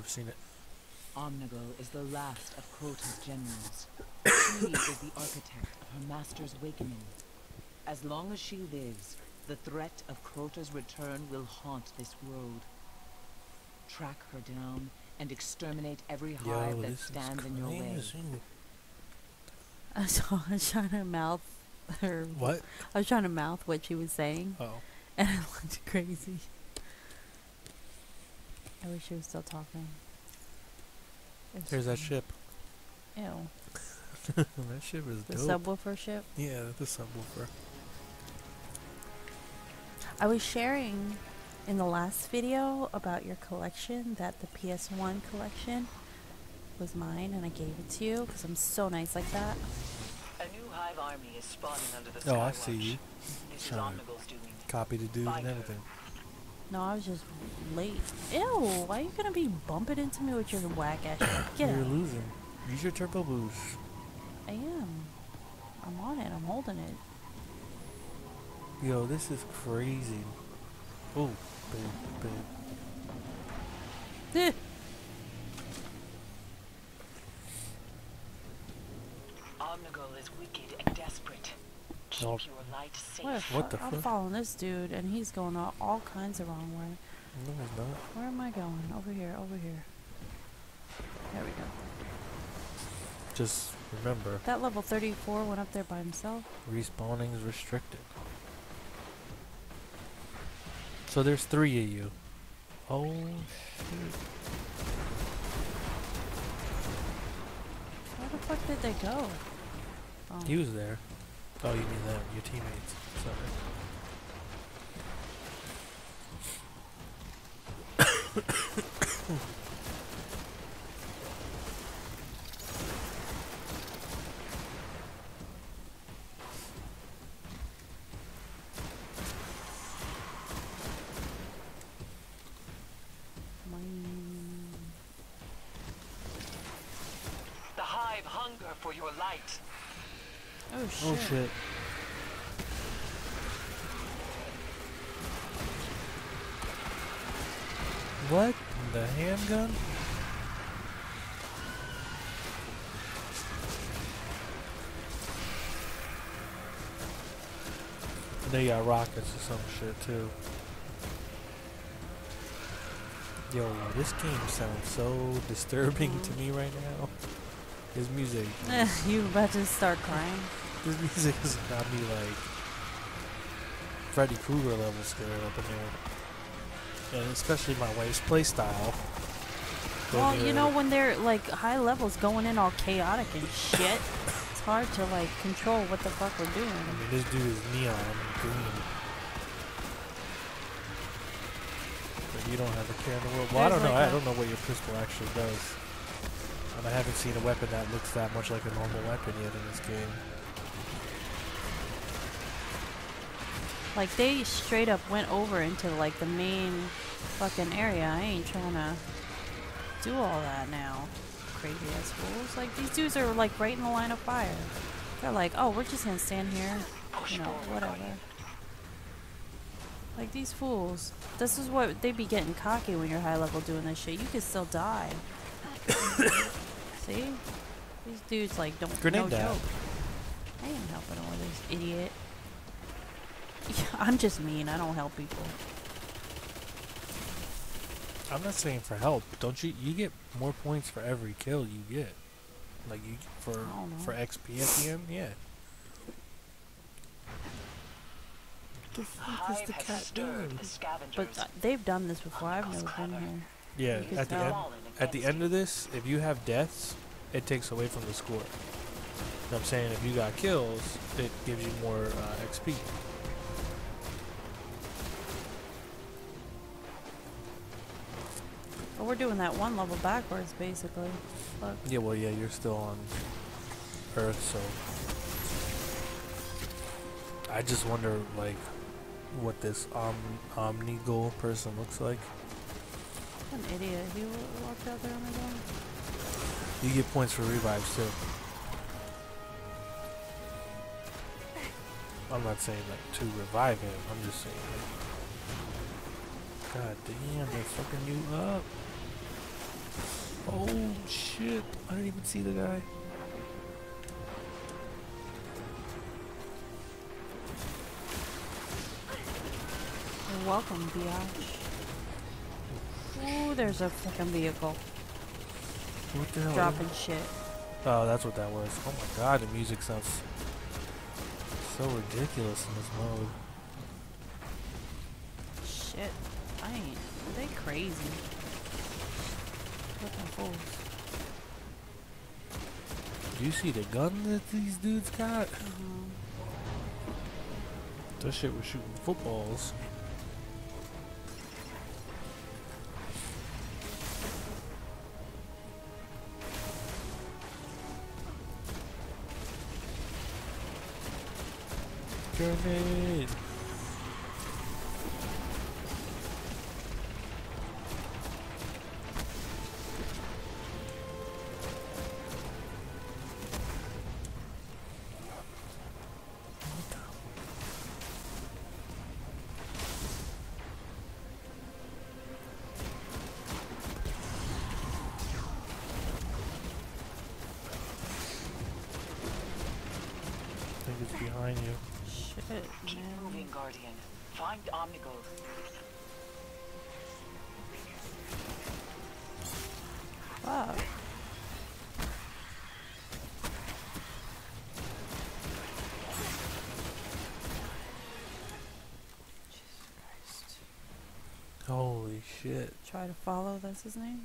Never seen it. Omnigul is the last of Crota's generals. She is the architect of her master's awakening. As long as she lives, the threat of Crota's return will haunt this world. Track her down and exterminate every hive that stands in your way. I was trying to mouth her. What? I was trying to mouth what she was saying. Oh. And it looked crazy. I wish she was still talking. There's that ship. Ew. That ship is The dope. subwoofer ship? Yeah, the subwoofer. I was sharing in the last video about your collection that the PS1 collection was mine and I gave it to you because I'm so nice like that. A new hive army is spawning under the Oh, I Skywatch. see you. This is Trying to Omnigul's doing. copy the dude and everything. No, I was just late. Ew, why are you gonna be bumping into me with your whack ass shit? Get You're out. losing. Use your turbo boost. I am. I'm on it. I'm holding it. Yo, this is crazy. Oh, babe. Eh. Omnigul is wicked and desperate. Keep Oh. your light safe. What the I'm fuck? following this dude and he's going all kinds of wrong way. No, it's not. Where am I going? Over here, over here. There we go. Just remember, That level 34 went up there by himself. respawning is restricted. So there's 3 of you. Oh, shit. Where the fuck did they go? Oh. He was there. Oh, you mean them, your teammates. Sorry. The hive hunger for your light. Oh shit. Oh shit. What? The handgun? They got rockets or some shit too. Yo, this game sounds so disturbing to me right now. His music. You about to start crying? This music has got me like Freddy Krueger level scared up in here. And especially my wife's playstyle. Well, you know when they're like high levels going in all chaotic and shit, it's hard to like control what the fuck we're doing. I mean, this dude is neon and green. But you don't have a care in the world. Well, I don't know. I don't know what your pistol actually does. And I haven't seen a weapon that looks that much like a normal weapon yet in this game. Like they straight up went over into like the main fucking area. I ain't trying to do all that now. Crazy ass fools. Like these dudes are like right in the line of fire. They're like, oh, we're just gonna stand here. You know, whatever. Like these fools. This is what they be getting cocky when you're high level doing this shit. You could still die. See? These dudes like don't Grenade no down. joke. I ain't helping him with this idiot. Yeah, I'm just mean. I don't help people. I'm not saying for help. Don't you? You get more points for every kill you get. Like you for XP at the end. Yeah. What the fuck is the cat doing? But they've done this before. I've never been here. Yeah. You can At the tell. end of this, if you have deaths, it takes away from the score. You know what I'm saying? If you got kills, it gives you more XP. But we're doing that one level backwards, basically. Look. Yeah, well, yeah, you're still on Earth, so I just wonder, like, what this Omnigul person looks like. An idiot. He walked out there on his own. You get points for revives too. I'm not saying like to revive him. I'm just saying. Like, God damn, they're fucking you up. shit. I didn't even see the guy. You're welcome, biatch. Ooh, there's a fucking vehicle. What the hell? Dropping shit. Oh, that's what that was. Oh my god, the music sounds so ridiculous in this mode. Shit. I ain't. They crazy. Fucking fools. Do you see the gun that these dudes got? Mm-hmm. That shit was shooting footballs. Grenade! I think it's behind you. Shit, Keep man. moving, Guardian. Find Omnigul. Fuck. Jesus Christ. Holy shit. Try to follow, that's his name?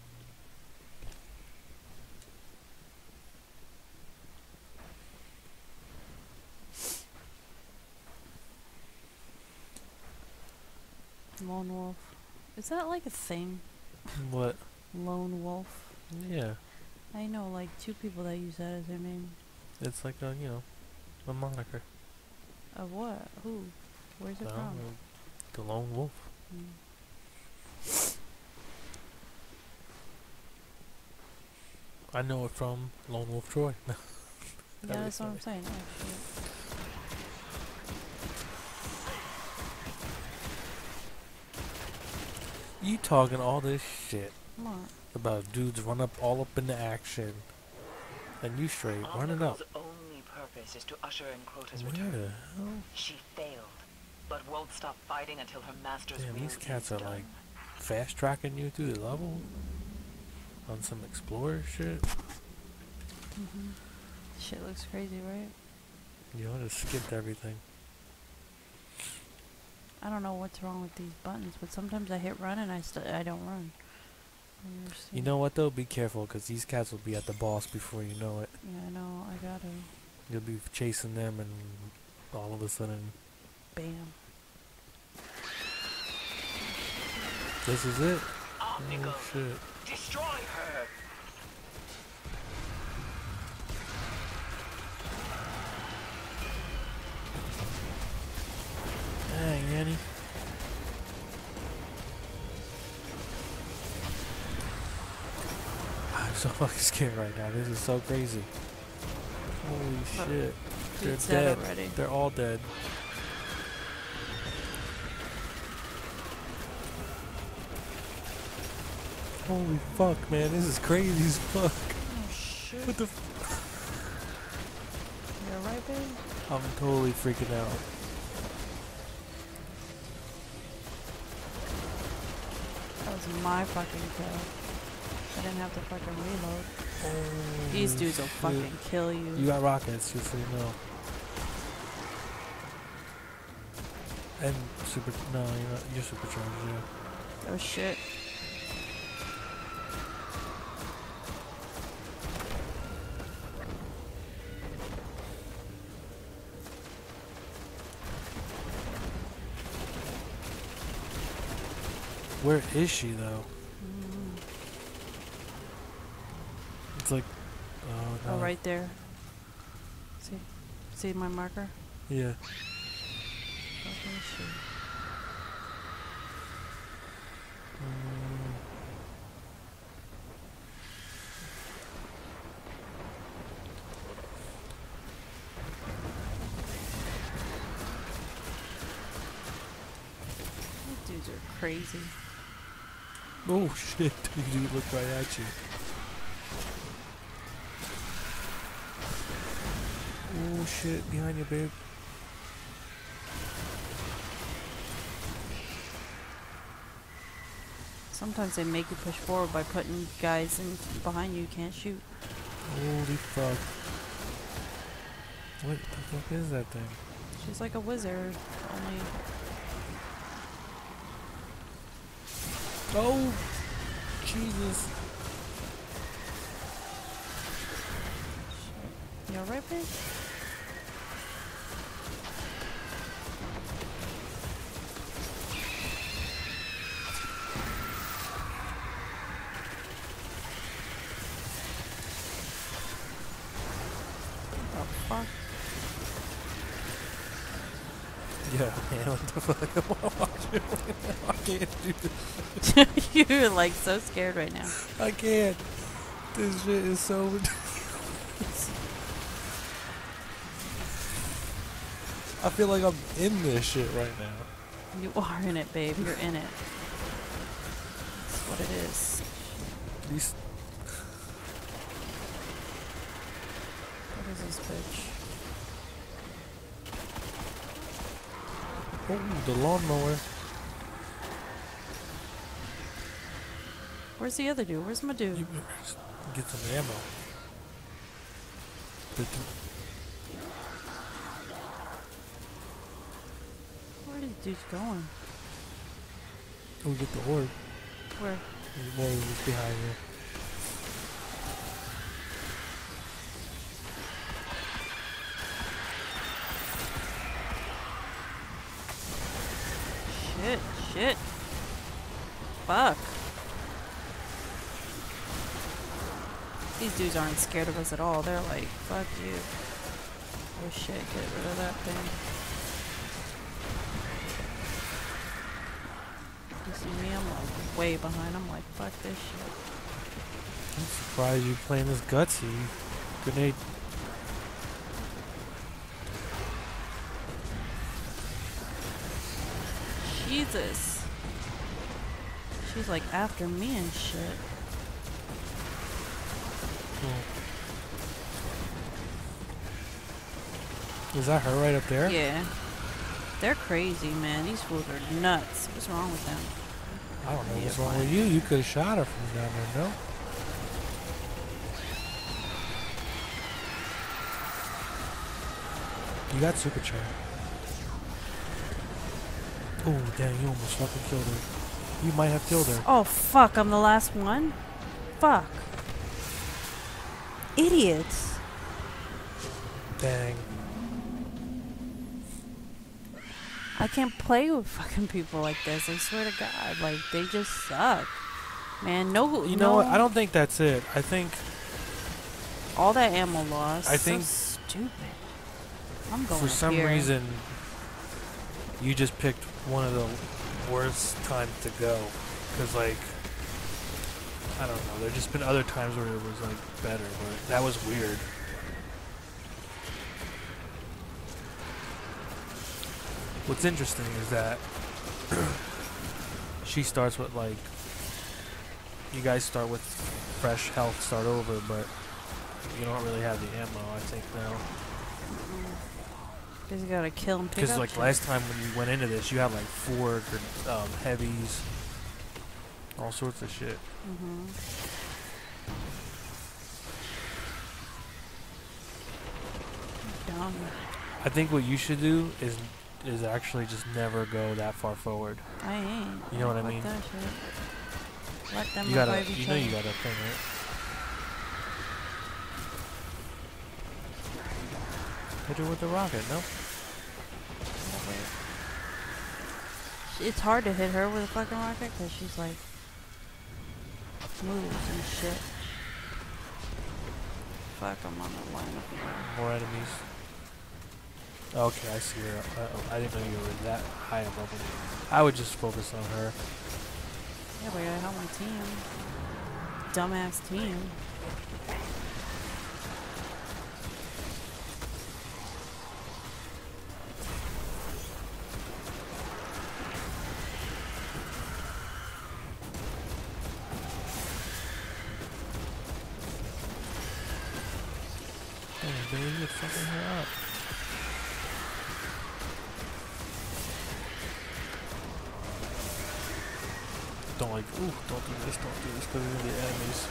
Lone Wolf. Is that like a thing? What? Lone Wolf? Yeah. I know like 2 people that use that as their name. It's like a, you know, a moniker. Of what? Who? Where's it I from? don't know. The Lone Wolf. Mm. I know it from Lone Wolf Troy. Yeah, that's what I'm saying. Oh, shit. You talking all this shit Come on. about dudes run up all up into action, and you straight running up. Omnigul's only purpose is to usher in Crota's Where return. the hell? She failed, but won't stop fighting until her master's Damn, will these cats is are done. like fast tracking you through the level on some explorer shit. Mm-hmm. Shit looks crazy, right? You know, I just skipped everything. I don't know what's wrong with these buttons, but sometimes I hit run and I don't run. You know what though? Be careful, cause these cats will be at the boss before you know it. Yeah, I know. I gotta. You'll be chasing them, and all of a sudden, Bam. this is it. Omnigul, Oh shit! destroy her! Dang, Annie. I'm so fucking scared right now. This is so crazy. Holy shit. They're Dude's dead dead. already. They're all dead. Holy fuck, man. This is crazy as fuck. Oh shit. What the You're right, babe? I'm totally freaking out. That was my fucking kill. I didn't have to fucking reload. These Holy dudes will shit. fucking kill you. You got rockets, just so you know. And super. No, you're not. You're supercharged, yeah. Oh shit. Where is she, though? Mm. It's like. Oh, no. Oh, right there. See? See my marker? Yeah. Fucking shit. Mm. These dudes are crazy. Oh shit, dude, look right at you. Oh shit, behind you, babe. Sometimes they make you push forward by putting guys in behind you can't shoot. Holy fuck. What the fuck is that thing? She's like a wizard, only... Oh! Jesus. You alright, babe? What the fuck? Yeah, man, what the fuck? I can't do this. You're like so scared right now. I can't. This shit is so ridiculous. I feel like I'm in this shit right now. You are in it, babe. You're in it. That's what it is. These What is this bitch? oh, the lawnmower. Where's the other dude? Where's my dude? You get some ammo. Where are these dudes going? Oh, get the orb. Where? There's more just behind you. Shit, shit. Fuck. These dudes aren't scared of us at all. They're like, fuck you. Oh shit, get rid of that thing. You see me? I'm like way behind. I'm like, fuck this shit. I'm surprised you playing this gutsy. Grenade. Jesus. She's like after me and shit. Is that her right up there? Yeah. They're crazy, man. These fools are nuts. What's wrong with them? I don't know Yeah, what's wrong fine. with you. You could have shot her from down there, no? You got super chat. Oh, dang, you almost fucking killed her. You might have killed her. Oh, fuck. I'm the last one? Fuck. Idiots. Dang. I can't play with fucking people like this. I swear to God. Like, they just suck. Man, no. You know what? I don't think that's it. I think All that ammo loss. I think so stupid. I'm going for up some here. reason you just picked one of the worst times to go. Because, like, I don't know. There's just been other times where it was, like, better. But that was weird. What's interesting is that she starts with, like, you guys start with fresh health, start over, but you don't really have the ammo, I think, now. Because you gotta kill and pick Because, up like, shit. last time when you went into this, you had, like, 4 heavies, all sorts of shit. Mm-hmm. Dumb. I think what you should do is actually just never go that far forward. I ain't. You know what I Fuck mean? that shit. Let them You gotta, revive each you know other. you got a thing, right? Hit her with the rocket, no? It's hard to hit her with a fucking rocket because she's like moves and shit. Fuck, I'm on the line up here. More enemies. Okay, I see her. I didn't know you were that high above them. I would just focus on her. Yeah, but I gotta help my team. Dumbass team. Oh, baby. It's fucking her up. Don't like, ooh, don't do this, because they're gonna be enemies.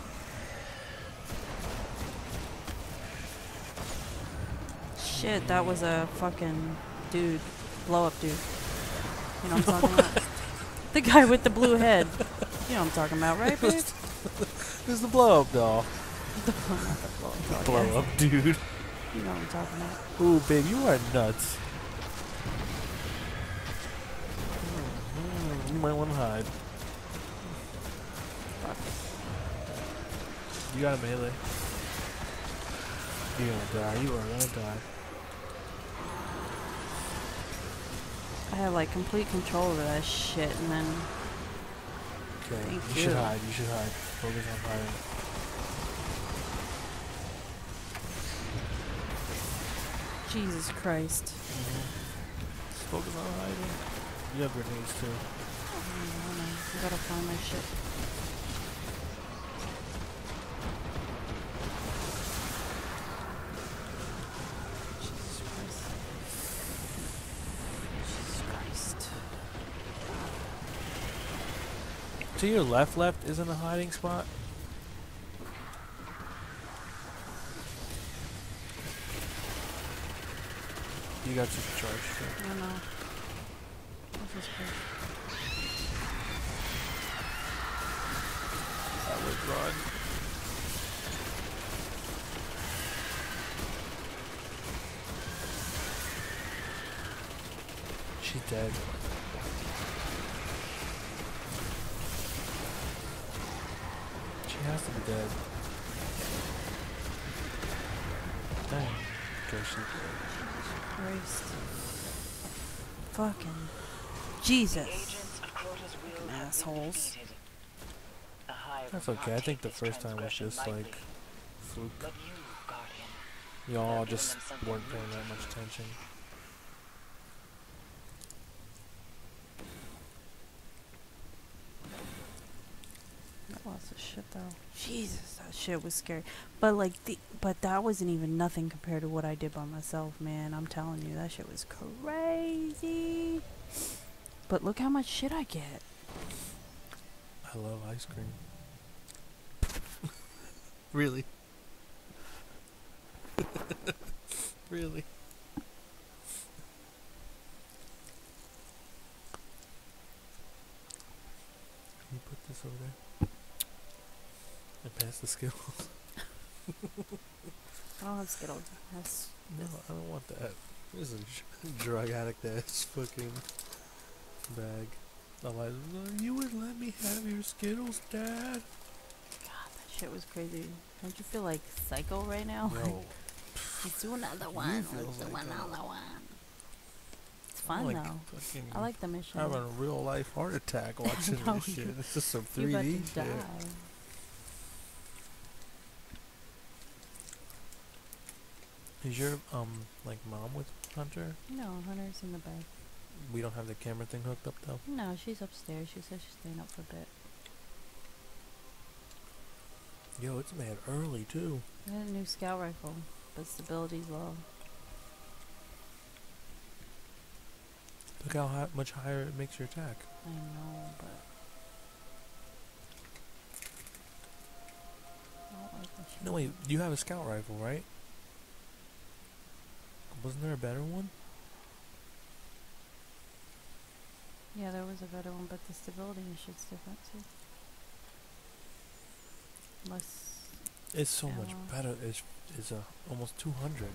Shit, that was a fucking dude. Blow up dude. You know what I'm talking about? The guy with the blue head. You know what I'm talking about, right, babe? Who's the blow up doll? Not the blow up doll, Blow yeah. up, dude. You know what I'm talking about. Ooh, babe, you are nuts. You might want to hide. Fuck. You got a melee. You're gonna die. You are gonna die. I have like complete control over that shit, and then Okay, Thank you should you. hide. You should hide. Focus on hiding. Jesus Christ. Just focus on hiding. You have grenades too. I gotta find my shit. Jesus Christ. Jesus Christ. To your left isn't a hiding spot. You got super charged too. I know. This is great. I would run. She's dead. She has to be dead. Dang. Okay, she's dead. Christ. Fucking Jesus. Fucking assholes. That's okay. I think the first time was just like fluke. Y'all just weren't paying that much attention. That lots of shit though. Jesus, that shit was scary. But like but that wasn't even nothing compared to what I did by myself, man. I'm telling you, that shit was crazy. But look how much shit I get. I love ice cream. Really? Really? Can you put this over there? And pass the Skittles? I don't have Skittles. That's No, I don't want that. This is a drug addict ass fucking bag. Otherwise, you would let me have your Skittles, Dad? God, that shit was crazy. Don't you feel like psycho right now? No. Let's do another one. feel Let's do like another that. one. It's fun like though. fucking I like the mission. having a real life heart attack watching know, this shit. It's just some You're 3D about shit. to die. Is your like mom with Hunter? No, Hunter's in the bed. We don't have the camera thing hooked up though. No, she's upstairs. She says she's staying up for a bit. Yo, it's mad early too. I got a new scout rifle, but stability's low. Look how much higher it makes your attack. I know, but I don't like the shit. No wait, you have a scout rifle, right? Wasn't there a better one? Yeah, there was a better one, but the stability and shit's different too. Less. It's so much ammo. better. It's almost 200.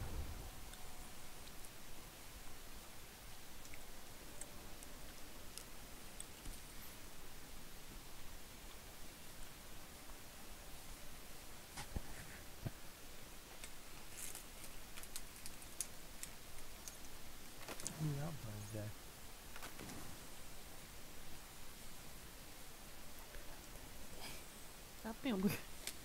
Valentine's Day. Stop being weird.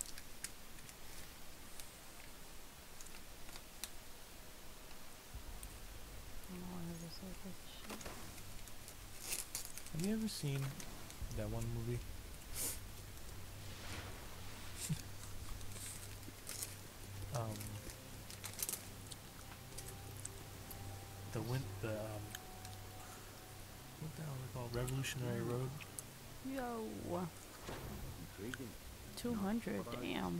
I don't know why I ever said this shit. Have you ever seen that one movie? what the hell is it called? Revolutionary Road. Yo. Intriguing. 200, damn.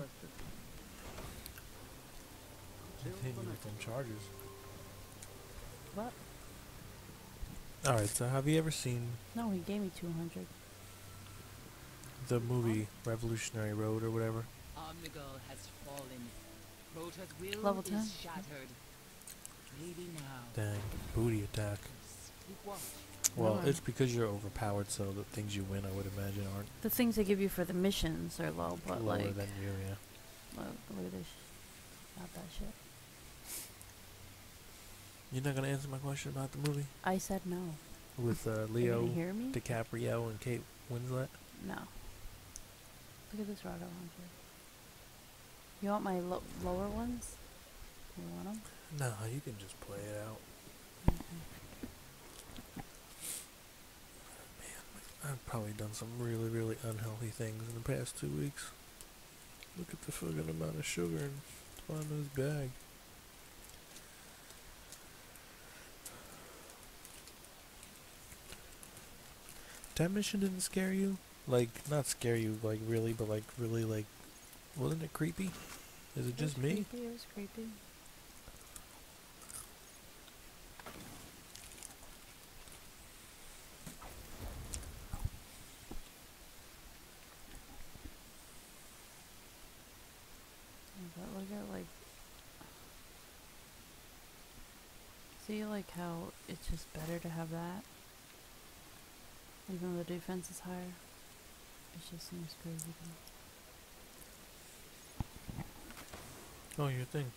Continue with them charges. What? All right. So have you ever seen No, he gave me 200. the movie Revolutionary Road or whatever? Omnigul has fallen. Crota's will Level 10? is shattered. Maybe now. Dang, booty attack. Keep watch. Well, Alright. it's because you're overpowered, so the things you win, I would imagine, aren't The things they give you for the missions are low, but lower like, than you. Yeah. look at this. Not that shit. You're not gonna answer my question about the movie I said no. with You Leo didn't hear me? DiCaprio and Kate Winslet? No. Look at this route launcher. You want my lower ones? You want them? No, you can just play it out. I've probably done some really, really unhealthy things in the past 2 weeks. Look at the fucking amount of sugar in Twando's bag. That mission didn't scare you? Like, not scare you, like, really, but, like, really, like, wasn't it creepy? Is it just me? Creepy, it was creepy. But look at like, see like how it's just better to have that, even though the defense is higher. It just seems crazy to me. Oh, your thing.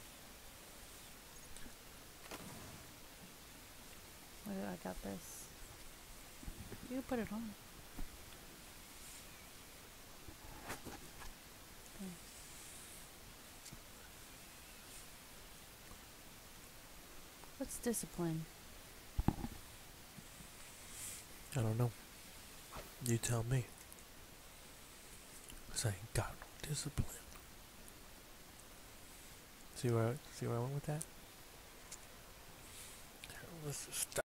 Look, I got this. You can put it on. Okay. What's discipline? I don't know. You tell me. 'Cause I ain't got no discipline. See where I went with that? Let's just stop.